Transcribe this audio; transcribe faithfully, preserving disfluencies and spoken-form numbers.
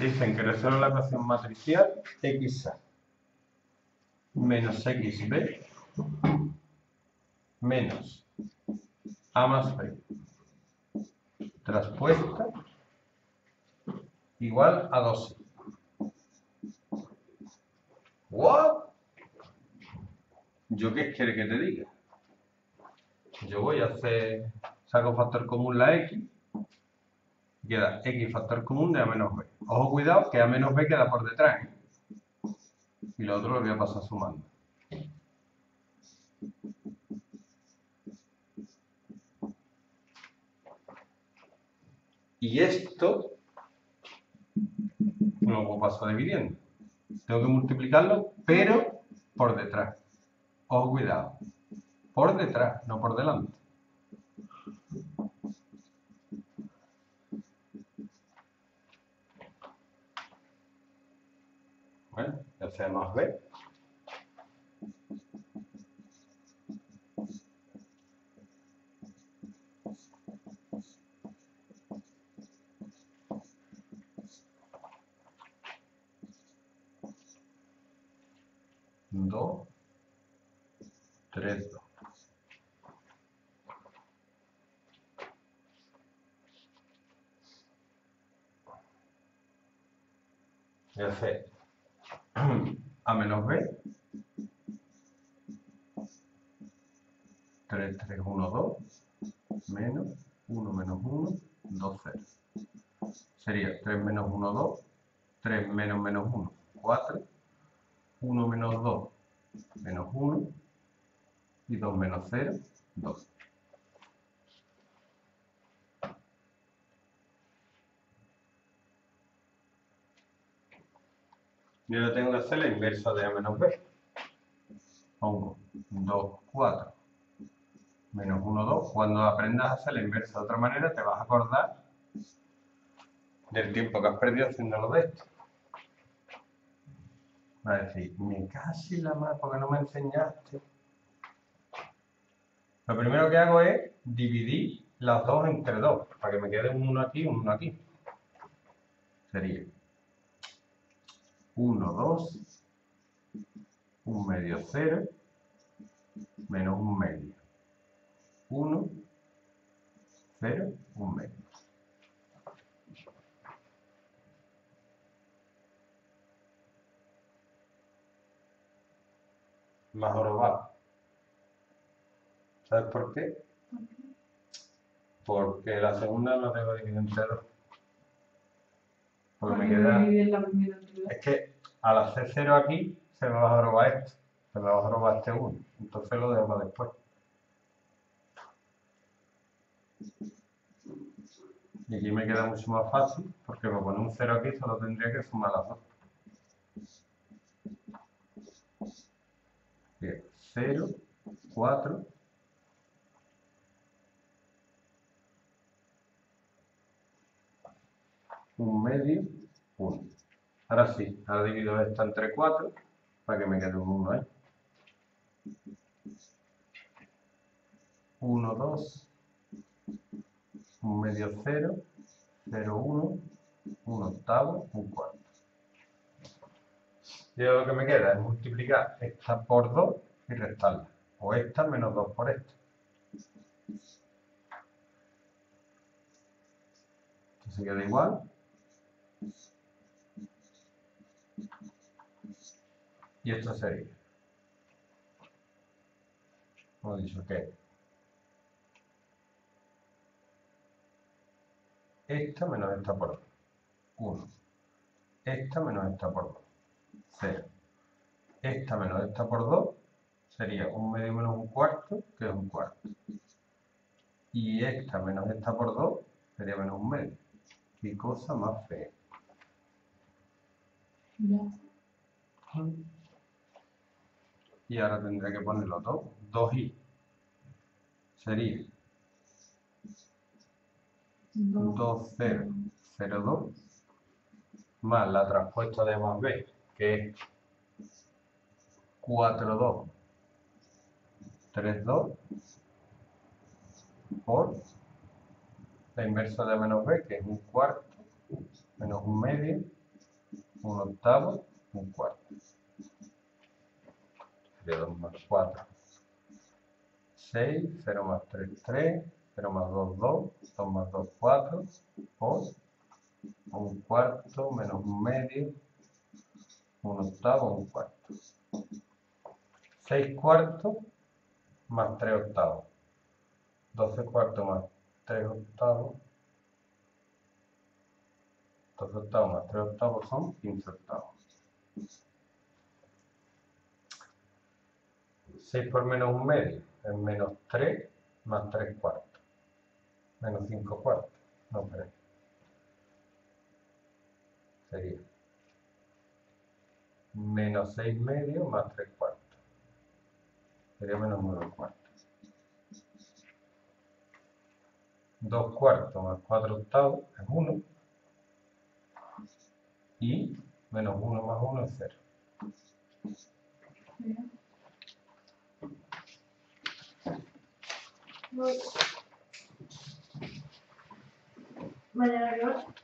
Dicen que resuelve la ecuación matricial X A menos X B menos A más B traspuesta igual a dos. ¿What? ¿Yo qué quiere que te diga? Yo voy a hacer, saco factor común la X y queda X factor común de A menos B. Ojo, cuidado, que A menos B queda por detrás, ¿eh? Y lo otro lo voy a pasar sumando. Y esto no lo puedo pasar dividiendo. Tengo que multiplicarlo, pero por detrás. Ojo, cuidado. Por detrás, no por delante. Bueno, ya sea más B. dos, tres, dos. Ya sé. A menos B. tres, tres, uno, dos. Menos uno menos uno, dos, cero. Sería tres menos uno, dos. tres menos menos uno, cuatro. uno menos dos, menos uno. Y dos menos cero, dos. Y ahora tengo que hacer la inversa de A menos B. Pongo dos, cuatro. Menos uno, dos. Cuando aprendas a hacer la inversa de otra manera, te vas a acordar del tiempo que has perdido haciéndolo de esto. Va a decir, me casi la más porque no me enseñaste. Lo primero que hago es dividir las dos entre dos, para que me quede un uno aquí y un uno aquí. Sería uno, dos, un medio, cero, menos un medio. uno, cero, un medio. Más jorobado. ¿Sabes por qué? Porque la segunda no tengo dividido entre dos. Porque me queda... Es que al hacer cero aquí, se me va a jorobar esto. Se me va a jorobar este uno. Entonces lo dejo para después. Y aquí me queda mucho más fácil, porque para poner un cero aquí solo tendría que sumar las dos. Bien, cero, cuatro. Un medio, uno. Ahora sí, ahora divido esta entre cuatro, para que me quede un uno, ¿eh? uno, dos. Un medio, cero. cero, uno. Un octavo, un cuarto. Y ahora lo que me queda es multiplicar esta por dos y restarla. O esta menos dos por esta. Esto se queda igual. Y esto sería, como he dicho, que esta menos esta por dos, uno. Esta menos esta por dos, cero. Esta menos esta por dos sería un medio menos un cuarto, que es un cuarto. Y esta menos esta por dos sería menos un medio. Qué cosa más fea. Ya. Y ahora tendré que ponerlo todo. dos i. Sería dos, cero, cero, dos. Más la traspuesta de más b, que es cuatro, dos, tres, dos. Por la inversa de menos b, que es un cuarto, menos un medio, un octavo, un cuarto. Sería dos más cuatro, seis, cero más tres, tres, cero más dos, dos, dos más dos, cuatro, por un cuarto menos un medio, un octavo, un cuarto. seis cuartos más tres octavos. doce cuartos más tres octavos. doce octavos más tres octavos son quince octavos. seis por menos un medio es menos tres más tres cuartos. Menos cinco cuartos. No, pero sería menos seis medios más tres cuartos. Sería menos nueve cuartos. dos cuartos más cuatro octavos es uno. Y menos uno más uno es cero. Mañana, ¿qué hora?